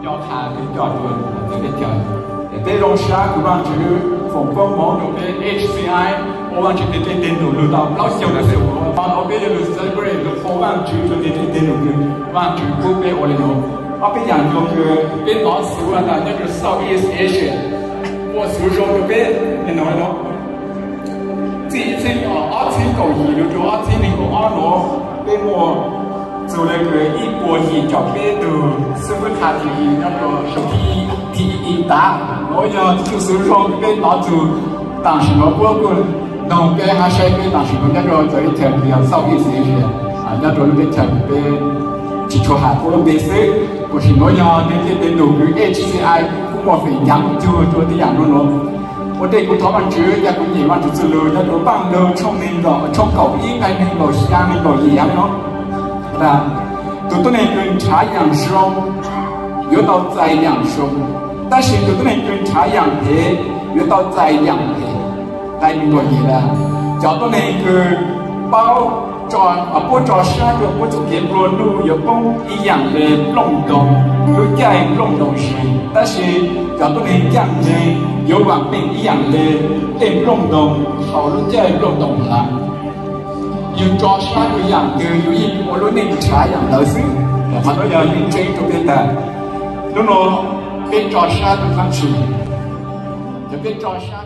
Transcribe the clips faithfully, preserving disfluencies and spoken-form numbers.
do thả cái trò đùa cái cái trời để tới rong xa của bạn chữ phòng công món đồ cái H C I ô bạn chữ để tới tên đồ lừa đảo lao siêu là siêu bạn ở bên lừa celebrate lừa phố bạn chữ cho tới tên đồ lừa bạn chữ cô bé ở đây nó ở bên nhà nó cái bên đó siêu là là cái Southeast Asia我siêu rồi cái bên你nói nó chỉ chỉ ở ở trên cầu gì rồi cho ở trên này có ở nó bên mua rồi là cái ít bộ gì cho bên từ sư phụ thà thì nó có số thì thì ít ta nói giờ chú siêu rồi cái bên đó từ当时我过过弄个还是个当时我那个在一条比较少一些些啊，那种那条个基础还不能背熟，不是我要那个那种个 H C I 不莫非养就做的养那种。我对古头文主也咁嘢話就做了，那個幫到聰明個聰狗應該能夠是啱能夠一樣咯，係吧？都都能跟茶養生，有到再養生，但是都都能跟茶養配，有到再養配。đây mình gọi gì là cho tôi này cứ bao tròn ở bộ trò xa được bộ chủ kiện luôn nu有帮一样的弄动有在弄动时但是cho tôi này dạng này有往bên一样的电弄动好了在弄动了有trò xa有样的有一我论那个茶样老师mà nó giờ những trên trong bên ta nó nó bên trò xa tôi không chịu cho bên trò xa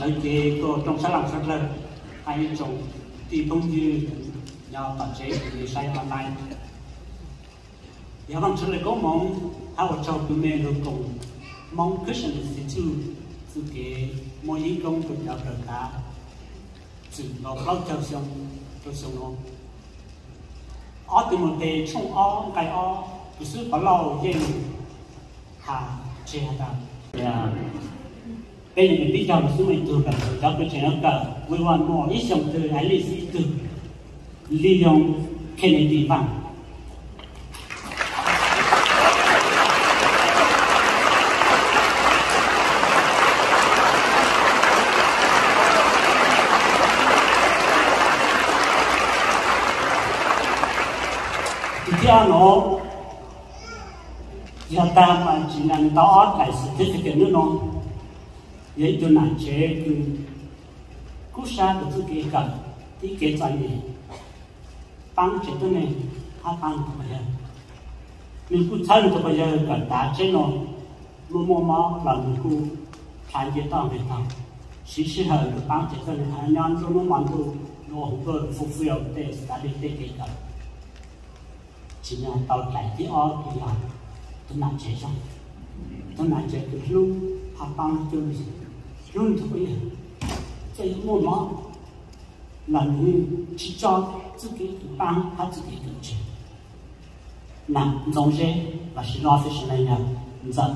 thời kỳ của trong xã làm rất là hay trong thì công như nhau tập chế để sai online giờ bằng sự là có mong hai vợ chồng tụi mình được cùng mong Christian Institute sự kiện mỗi ý công của giáo đời cả sự nó bao trao xong cho xong nó ở từ một đề trong ở cái ở cứ sự có lâu dễ hà chế hà ta bây giờ mình biết rằng sự mình thường gặp giáo cái chuyện đó cả we want more ít dòng từ hay là gì từ利用 Kennedy 方。第二呢，要当嘛只能到二开始，这是个那种，也就难接个，故啥都是给个，第给专业。帮这个呢，他帮怎么样？你不参怎么样？更大这种，路摸摸老你不参加到没到？其实还有帮这个呢，还让这么忙都我个服务要得，哪里得给个？只能到来第二地方，都难接上，都难接个路，他帮就是路怎么样？这摸摸。là người chỉ cho自己帮他自己的钱，那总是把是浪费是那样，你知道？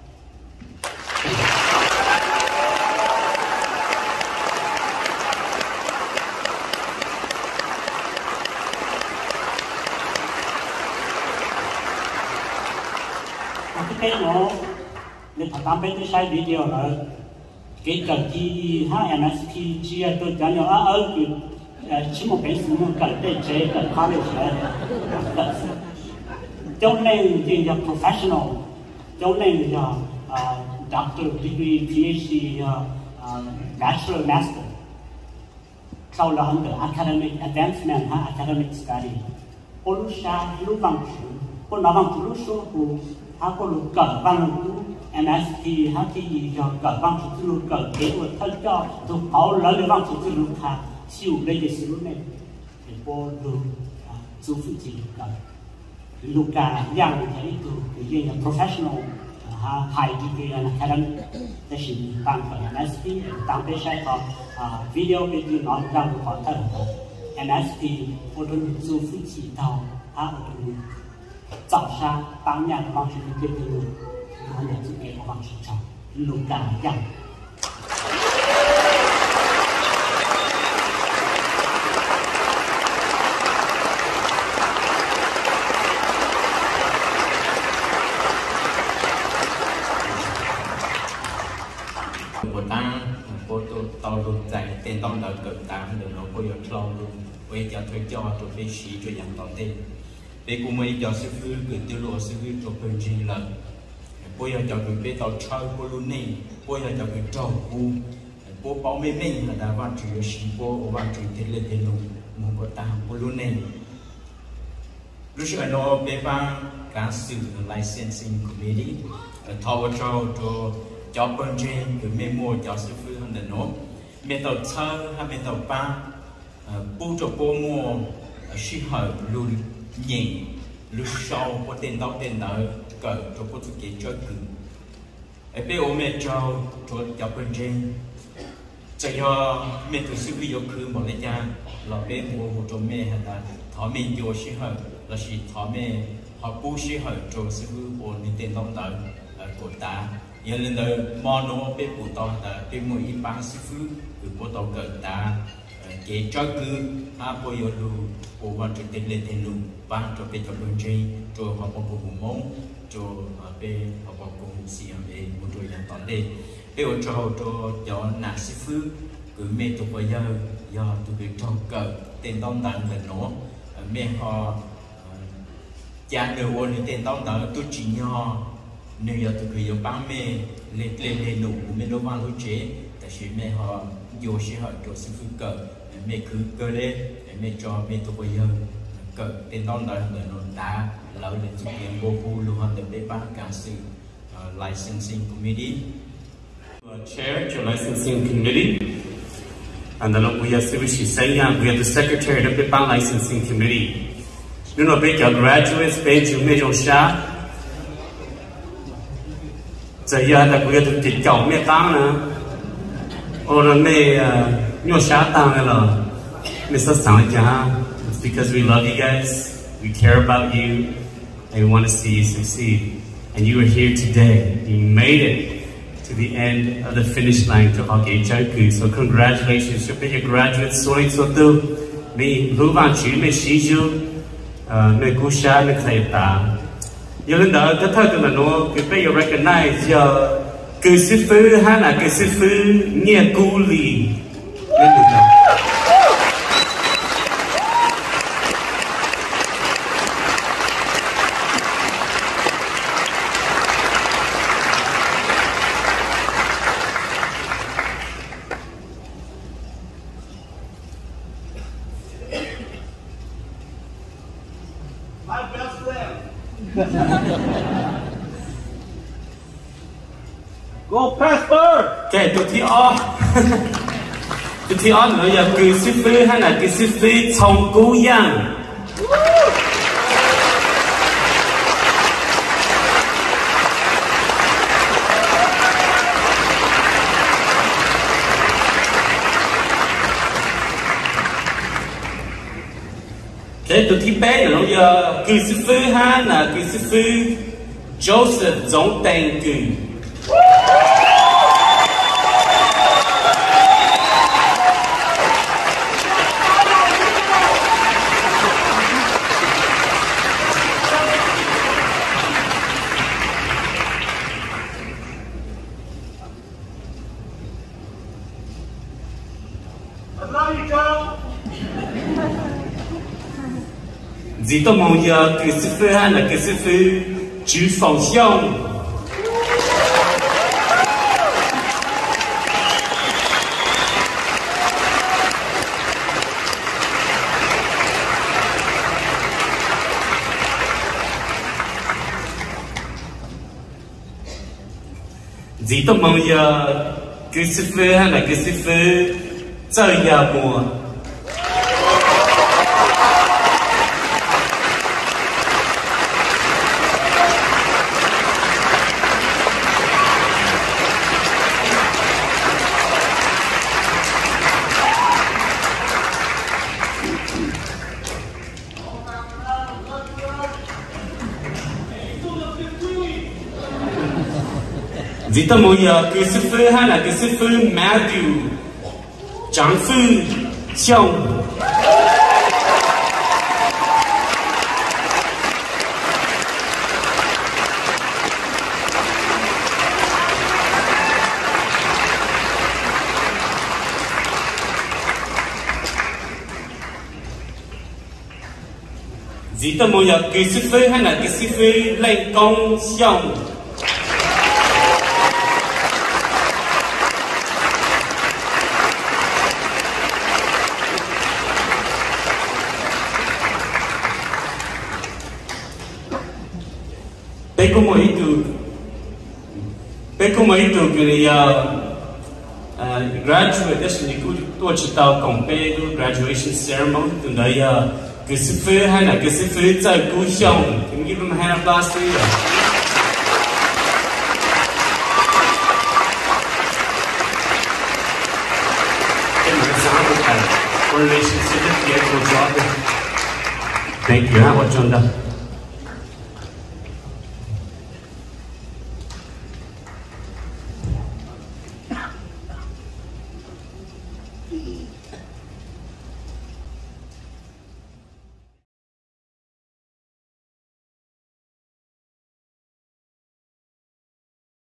我这边我，你他当兵的晒 video 了。cái cần thi hát em ét pê chia tôi cho nhau ở ở chỉ một cái sự cần để chế cần khó để chế cho nên thì là professional cho nên là doctor degree PhD bachelor master sau đó hơn được academic advancement ha academic study olu sa lu bằng chữ cô nói bằng chữ số của ha cô lu cỡ bằng em ét pê ha thì giờ cỡ bằng chữ lu cỡ kế của thân cho tụ họ lấy được bằng chữ lu ha siêu lấy cái siêu này để cô lu chú phụ chỉ cỡ lu cả yang thấy tụ cái gì là professional ha high degree and academic thế thì bằng của em ét pê tăng cái sai có video bên dưới nói rằng có thật em ét pê cô đơn chú phụ chỉ tao ha cô早上当年的方式跟这个我们这边的方式唱，路感一样。 我当我都到路在电动的更大的路，我有跳路，我也叫推叫做被洗就养到的。để cùng mấy giờ sư phụ gửi tiêu lộ sư phụ cho bên trên là bây giờ cho gửi bên tàu chơi cô luôn này bây giờ cho gửi trâu cu cô bảo mấy mình là đã vào chữ sĩ cô vào chữ thế lên thế luôn một cái ta cô luôn này lúc trước nó bên ba cả sự licensing committee thao cho cho cho bên trên gửi mấy mua cho sư phụ hơn là nó bên tàu chơi hay bên tàu ba bu cho cô mua sĩ hợp luôn nhẹ lúc sau có tên tao tên đó cỡ cho cô thực hiện cho cử ở bên ô mẹ cho cho cho bên trên cho mẹ từ sư vi khứ một lấy cha là bên mua một cho mẹ là thọ mình vô sĩ hợp là sĩ thọ mẹ họ bù sĩ hợp cho sư vi ổn định tên tao đó của ta giờ lên đời mò nó bên phụ tao là bên mua ít bán sư vi từ cô tao cỡ ta cái cho cứ ha bây giờ lu cô quan trọng tên lên tên luôn ban cho bên cho bên trên cho họ có cùng mong cho bên họ có cùng xí bên một đôi nhân toàn đây bây giờ cho cho cho nà sư phụ cứ mẹ tụi bây giờ giờ tụi cái cho cờ tên tông tặng là nó mẹ họ cha đều ôn tên tông tặng tôi chỉ nhỏ nếu giờ tụi cái giờ bán mẹ lên lên lên nụ mẹ đâu mang lối chế tại vì mẹ họ vô sĩ họ cho sư phụ cờ mẹ cứ cơ lên mẹ cho mẹ tụi bây giờ cỡ tên tông đó là nó đã lỡ đến sự kiện vô khu luôn hơn để bán cả sự licensing committee chair of your licensing committee. And then we have Sibushi Sanya, we have the secretary of the Ban Licensing Committee. You know, big graduates, big you made your shot. So yeah, that we have to get go me down, or me your shot down alone. Mister Sanya, it's because we love you guys, we care about you, and we want to see you succeed. And you are here today. You made it to the end of the finish line to Hockey Joku. So congratulations to your graduates. Sorry, so do me move on to me see you. Me kusha me kaita. You know the third one no. You pay you recognize your kusifu hana kusifu nye kuli. My best friend. Go Pastor. Okay, tụi thi o, tụi thi o nữa giờ cứ sư phụ hay là cứ sư phụ trong cố yang. Okay, tụi thi bé nữa giờ cứ sư phụ hay là cứ sư phụ Joseph giống tên cứ. Dì tôi mong giờ cứ sư phụ hay là cứ sư phụ chú phòng xiong. Dì tôi mong giờ cứ sư phụ hay là cứ sư phụ chơi nhà mùa. Dì tôi mong giờ cứ sư phụ hay là cứ sư phụ Matthew Trang Phu Xiong. Dì tôi mong giờ cứ sư phụ hay là cứ sư phụ Lê Công Xiong. Beko mo itu, beko mo itu kini ya graduate das ni ku tu citau compare graduation ceremony tu dah ya kesifu hay là kesifu tại ku xiong, can give him a hand of applause please. Relationship, get your job. Thank you. How about John?